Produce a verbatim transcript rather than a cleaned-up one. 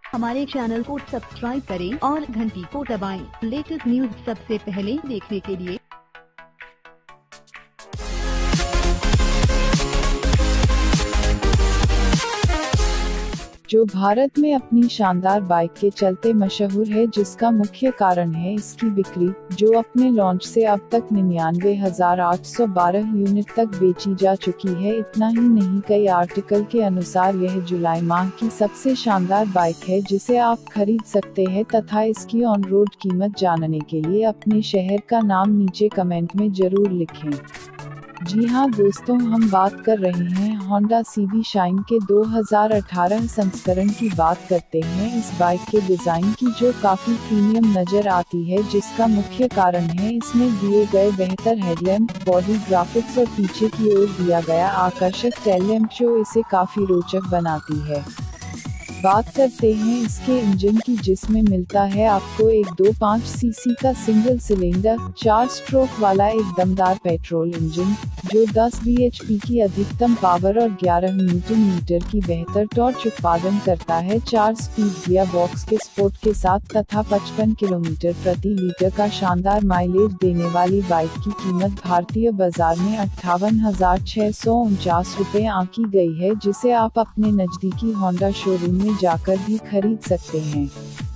हमारे चैनल को सब्सक्राइब करें और घंटी को दबाएं। लेटेस्ट न्यूज सबसे पहले देखने के लिए। जो भारत में अपनी शानदार बाइक के चलते मशहूर है, जिसका मुख्य कारण है इसकी बिक्री, जो अपने लॉन्च से अब तक निन्यानवे हजार आठ सौ बारह यूनिट तक बेची जा चुकी है। इतना ही नहीं, कई आर्टिकल के अनुसार यह जुलाई माह की सबसे शानदार बाइक है जिसे आप खरीद सकते हैं, तथा इसकी ऑन रोड कीमत जानने के लिए अपने शहर का नाम नीचे कमेंट में जरूर लिखें। जी हाँ दोस्तों, हम बात कर रहे हैं होंडा सीबी शाइन के दो हज़ार अठारह संस्करण की बात करते हैं इस बाइक के डिजाइन की, जो काफी प्रीमियम नजर आती है, जिसका मुख्य कारण है इसमें दिए गए बेहतर हेडलैम्प, बॉडी ग्राफिक्स और पीछे की ओर दिया गया आकर्षक टेल लैम्प, जो इसे काफी रोचक बनाती है। बात करते हैं इसके इंजन की, जिसमें मिलता है आपको एक दो पॉइंट पाँच सीसी का सिंगल सिलेंडर चार स्ट्रोक वाला एक दमदार पेट्रोल इंजन, जो दस बीएचपी की अधिकतम पावर और ग्यारह न्यूटन मीटर की बेहतर टॉर्क उत्पादन करता है। चार स्पीड गियर बॉक्स के सपोर्ट के साथ तथा पचपन किलोमीटर प्रति लीटर का शानदार माइलेज देने वाली बाइक की कीमत भारतीय बाजार में अट्ठावन हजार छह सौ उनचास रूपए आंकी गई है, जिसे आप अपने नजदीकी होंडा शोरूम में जाकर भी खरीद सकते हैं।